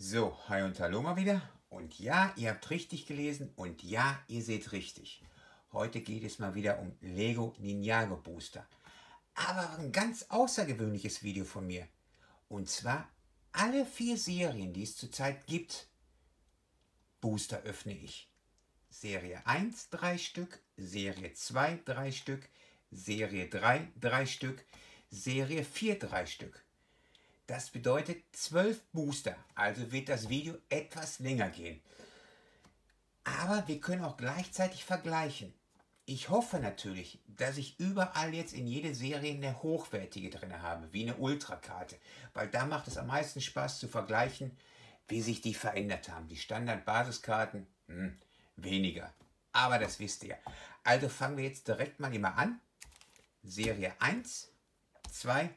So, hi und hallo mal wieder. Und ja, ihr habt richtig gelesen und ja, ihr seht richtig. Heute geht es mal wieder um Lego Ninjago Booster. Aber ein ganz außergewöhnliches Video von mir. Und zwar alle 4 Serien, die es zurzeit gibt. Booster öffne ich. Serie 1 3 Stück, Serie 2 3 Stück, Serie 3 3 Stück, Serie 4 3 Stück. Das bedeutet 12 Booster, also wird das Video etwas länger gehen. Aber wir können auch gleichzeitig vergleichen. Ich hoffe natürlich, dass ich überall jetzt in jede Serie eine hochwertige drin habe, wie eine Ultrakarte. Weil da macht es am meisten Spaß zu vergleichen, wie sich die verändert haben. Die Standard-Basiskarten, weniger. Aber das wisst ihr. Also fangen wir jetzt direkt mal immer an. Serie 1, 2,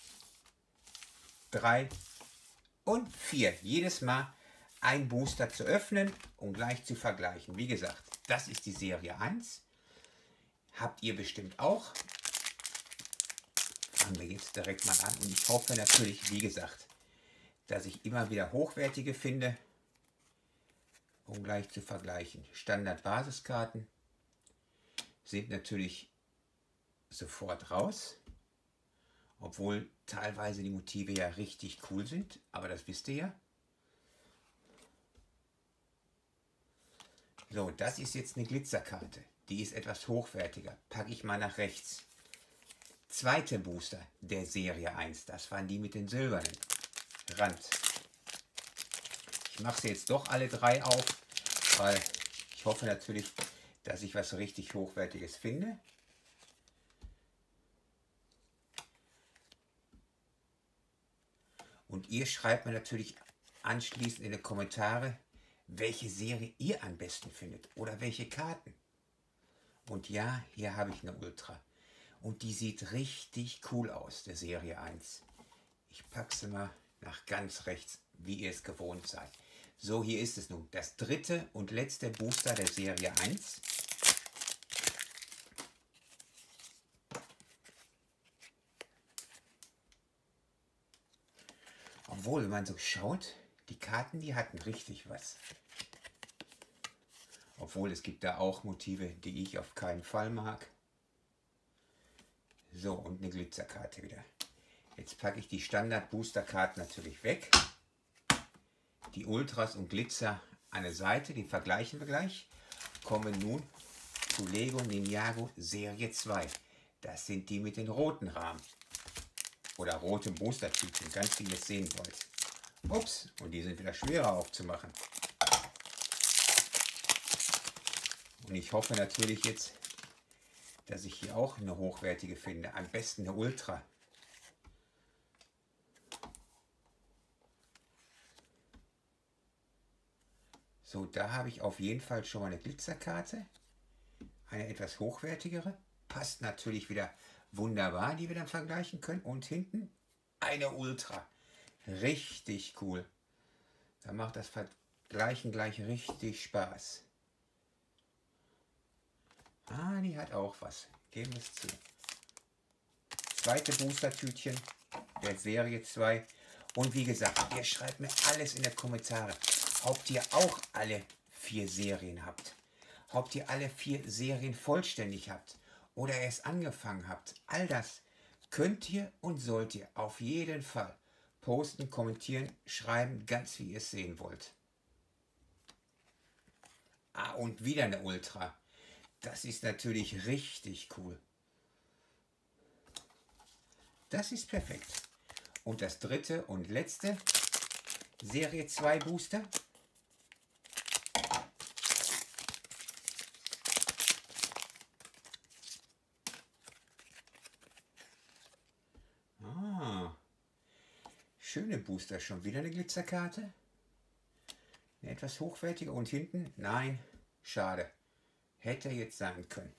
3 und 4. Jedes Mal ein Booster zu öffnen und gleich zu vergleichen. Wie gesagt, das ist die Serie 1. Habt ihr bestimmt auch. Fangen wir jetzt direkt mal an. Und ich hoffe natürlich, wie gesagt, dass ich immer wieder hochwertige finde, um gleich zu vergleichen. Standard-Basiskarten sind natürlich sofort raus. Obwohl teilweise die Motive ja richtig cool sind, aber das wisst ihr ja. So, das ist jetzt eine Glitzerkarte. Die ist etwas hochwertiger. Packe ich mal nach rechts. Zweite Booster der Serie 1. Das waren die mit den silbernen Rand. Ich mache sie jetzt doch alle 3 auf, weil ich hoffe natürlich, dass ich was richtig Hochwertiges finde. Und ihr schreibt mir natürlich anschließend in die Kommentare, welche Serie ihr am besten findet oder welche Karten. Und ja, hier habe ich eine Ultra. Und die sieht richtig cool aus, der Serie 1. Ich packe sie mal nach ganz rechts, wie ihr es gewohnt seid. So, hier ist es nun. Das dritte und letzte Booster der Serie 1. Obwohl, wenn man so schaut, die Karten, die hatten richtig was. Obwohl, es gibt da auch Motive, die ich auf keinen Fall mag. So, und eine Glitzerkarte wieder. Jetzt packe ich die Standard-Booster-Karten natürlich weg. Die Ultras und Glitzer an der Seite, die vergleichen wir gleich. Kommen nun zu Lego Ninjago Serie 2. Das sind die mit den roten Rahmen. Oder rote Booster-Tütchen, ganz wie ihr es sehen wollt. Ups, und die sind wieder schwerer aufzumachen. Und ich hoffe natürlich jetzt, dass ich hier auch eine hochwertige finde. Am besten eine Ultra. So, da habe ich auf jeden Fall schon mal eine Glitzerkarte. Eine etwas hochwertigere. Passt natürlich wieder wunderbar, die wir dann vergleichen können. Und hinten eine Ultra. Richtig cool. Da macht das Vergleichen gleich richtig Spaß. Ah, die hat auch was. Geben wir es zu. Zweite Booster-Tütchen der Serie 2. Und wie gesagt, ihr schreibt mir alles in die Kommentare. Ob ihr auch alle 4 Serien habt. Ob ihr alle 4 Serien vollständig habt. Oder erst angefangen habt. All das könnt ihr und sollt ihr auf jeden Fall posten, kommentieren, schreiben, ganz wie ihr es sehen wollt. Ah, und wieder eine Ultra. Das ist natürlich richtig cool. Das ist perfekt. Und das dritte und letzte Serie 2 Booster. Ah, schöne Booster. Schon wieder eine Glitzerkarte. Eine etwas hochwertige. Und hinten? Nein, schade. Hätte jetzt sein können.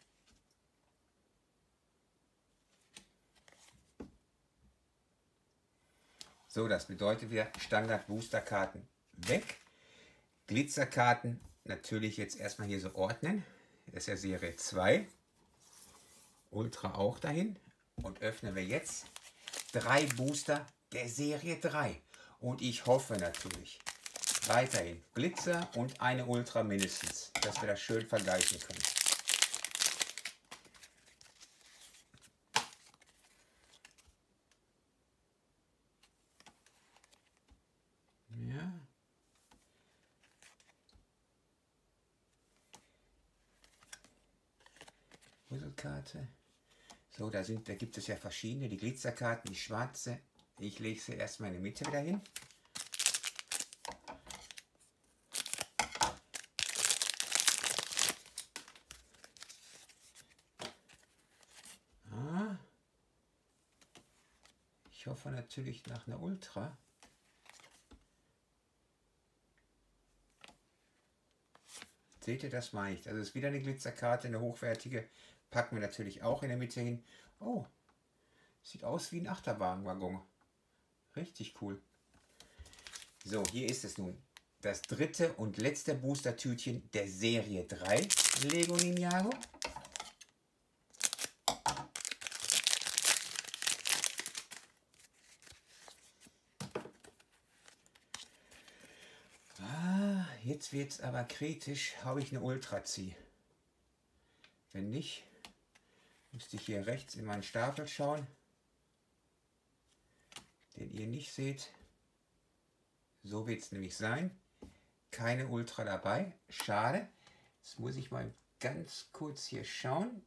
So, das bedeutet wieder Standard-Booster-Karten weg. Glitzerkarten natürlich jetzt erstmal hier so ordnen. Das ist ja Serie 2. Ultra auch dahin. Und öffnen wir jetzt 3 Booster der Serie 3. Und ich hoffe natürlich weiterhin Glitzer und eine Ultra mindestens, dass wir das schön vergleichen können. Ja. Puzzlekarte. So, da gibt es ja verschiedene, die Glitzerkarten, die schwarze. Ich lege sie erstmal in der Mitte wieder hin. Ich hoffe natürlich nach einer Ultra. Seht ihr, das meine ich. Also es ist wieder eine Glitzerkarte, eine hochwertige. Packen wir natürlich auch in der Mitte hin. Oh, sieht aus wie ein Achterbahnwaggon. Richtig cool. So, hier ist es nun. Das dritte und letzte Booster-Tütchen der Serie 3 Lego Ninjago. Jetzt wird es aber kritisch, ob ich eine Ultra ziehe. Wenn nicht, müsste ich hier rechts in meinen Stapel schauen, den ihr nicht seht. So wird es nämlich sein. Keine Ultra dabei. Schade. Jetzt muss ich mal ganz kurz hier schauen.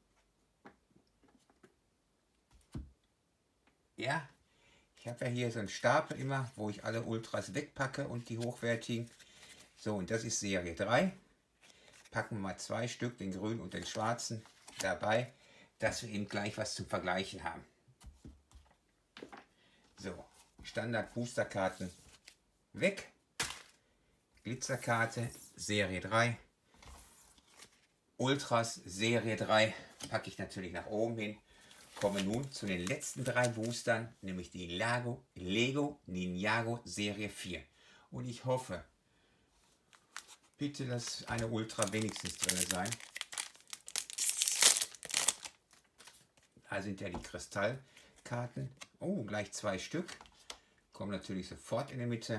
Ja, ich habe ja hier so einen Stapel immer, wo ich alle Ultras wegpacke und die hochwertigen. So, und das ist Serie 3. Packen wir mal 2 Stück, den grünen und den schwarzen, dabei, dass wir eben gleich was zum Vergleichen haben. So, Standard Boosterkarten weg. Glitzerkarte Serie 3. Ultras Serie 3 packe ich natürlich nach oben hin. Komme nun zu den letzten 3 Boostern, nämlich die Lego Ninjago Serie 4. Und ich hoffe, bitte, dass eine Ultra wenigstens drin sein. Da sind ja die Kristallkarten. Oh, gleich 2 Stück. Kommen natürlich sofort in die Mitte.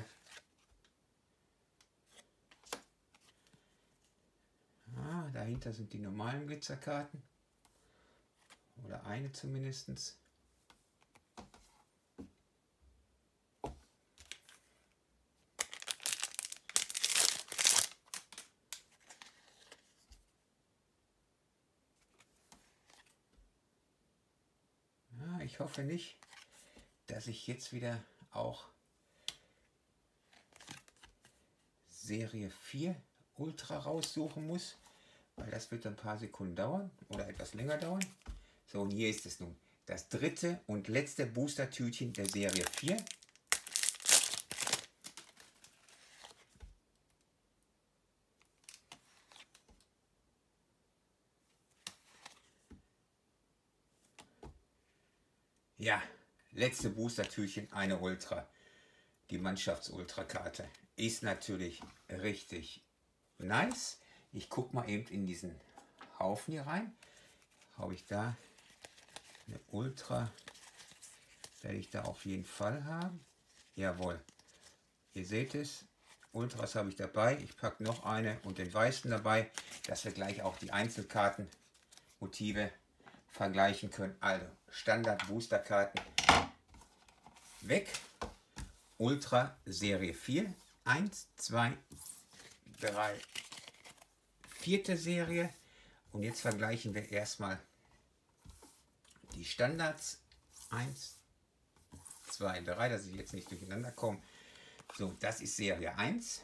Dahinter sind die normalen Glitzerkarten. Oder eine zumindest. Ich hoffe nicht, dass ich jetzt wieder auch Serie 4 Ultra raussuchen muss, weil das wird ein paar Sekunden dauern oder etwas länger dauern. So, und hier ist es nun. Das dritte und letzte Booster-Tütchen der Serie 4. Ja, letzte Booster-Türchen, eine Ultra. Die Mannschafts-Ultra-Karte ist natürlich richtig nice. Ich gucke mal eben in diesen Haufen hier rein. Habe ich da eine Ultra? Werde ich da auf jeden Fall haben. Jawohl. Ihr seht es. Ultras habe ich dabei. Ich packe noch eine und den weißen dabei, dass wir gleich auch die Einzelkarten-Motive vergleichen können. Also Standard Boosterkarten weg. Ultra Serie 4. 1, 2, 3, 4. Serie. Und jetzt vergleichen wir erstmal die Standards. 1, 2, 3, dass ich jetzt nicht durcheinander komme. So, das ist Serie 1.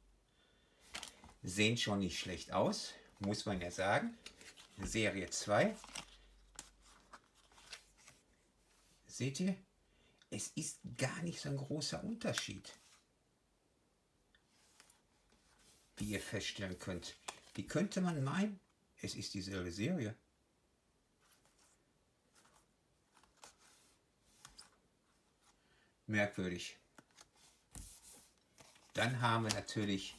Sehen schon nicht schlecht aus, muss man ja sagen. Serie 2. Seht ihr? Es ist gar nicht so ein großer Unterschied, wie ihr feststellen könnt. Wie könnte man meinen, es ist dieselbe Serie? Merkwürdig. Dann haben wir natürlich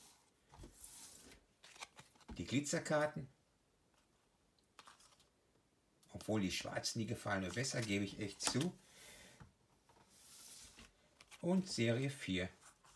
die Glitzerkarten. Obwohl die schwarzen, die gefallen mir besser, gebe ich echt zu. und Serie 4.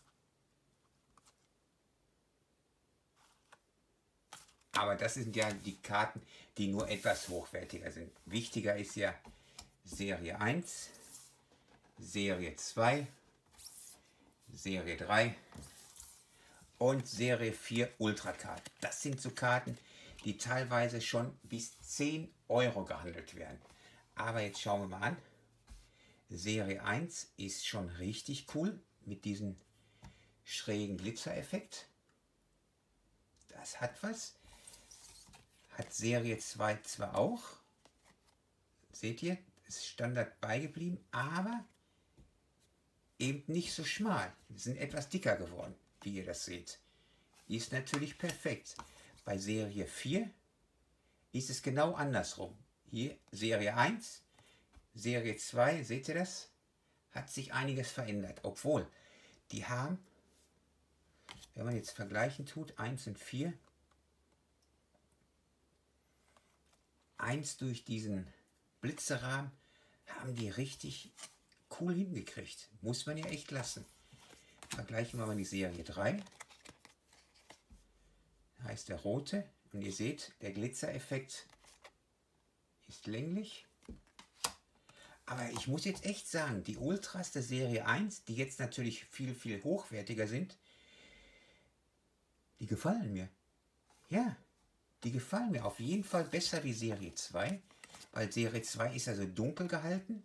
Aber das sind ja die Karten, die nur etwas hochwertiger sind. Wichtiger ist ja Serie 1, Serie 2, Serie 3 und Serie 4 Ultra-Karten. Das sind so Karten, die teilweise schon bis 10 Euro gehandelt werden. Aber jetzt schauen wir mal an. Serie 1 ist schon richtig cool mit diesem schrägen Glitzereffekt. Das hat was. Hat Serie 2 zwar auch. Seht ihr, ist Standard beigeblieben, aber eben nicht so schmal. Die sind etwas dicker geworden, wie ihr das seht. Die ist natürlich perfekt. Bei Serie 4 ist es genau andersrum. Hier Serie 1, Serie 2, seht ihr das? Hat sich einiges verändert. Obwohl, die haben, wenn man jetzt vergleichen tut, 1 und 4, 1 durch diesen Blitzerrahmen, haben die richtig cool hingekriegt. Muss man ja echt lassen. Vergleichen wir mal die Serie 3. Da heißt der rote. Und ihr seht, der Glitzereffekt ist länglich. Aber ich muss jetzt echt sagen, die Ultras der Serie 1, die jetzt natürlich viel, viel hochwertiger sind, die gefallen mir. Ja, die gefallen mir auf jeden Fall besser wie Serie 2, weil Serie 2 ist also dunkel gehalten.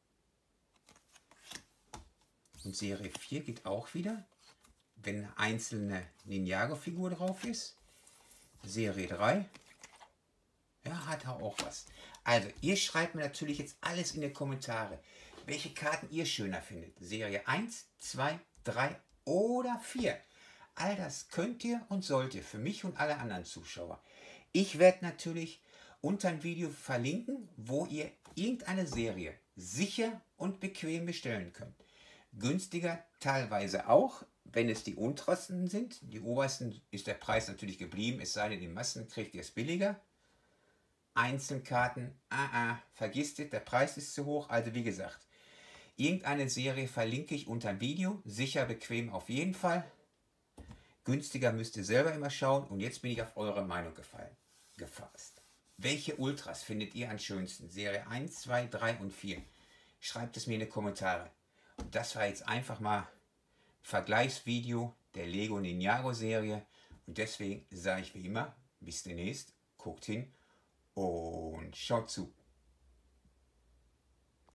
Und Serie 4 geht auch wieder, wenn eine einzelne Ninjago-Figur drauf ist. Serie 3, ja, hat auch was. Also, ihr schreibt mir natürlich jetzt alles in die Kommentare, welche Karten ihr schöner findet. Serie 1, 2, 3 oder 4. All das könnt ihr und sollt ihr für mich und alle anderen Zuschauer. Ich werde natürlich unter ein Video verlinken, wo ihr irgendeine Serie sicher und bequem bestellen könnt. Günstiger teilweise auch, wenn es die untersten sind. Die obersten ist der Preis natürlich geblieben, es sei denn, in Massen kriegt ihr es billiger. Einzelkarten, vergisst es, der Preis ist zu hoch. Also wie gesagt, irgendeine Serie verlinke ich unter dem Video. Sicher, bequem auf jeden Fall. Günstiger müsst ihr selber immer schauen. Und jetzt bin ich auf eure Meinung gefasst. Welche Ultras findet ihr am schönsten? Serie 1, 2, 3 und 4. Schreibt es mir in die Kommentare. Und das war jetzt einfach mal ein Vergleichsvideo der Lego Ninjago Serie. Und deswegen sage ich wie immer, bis demnächst, guckt hin und schaut zu.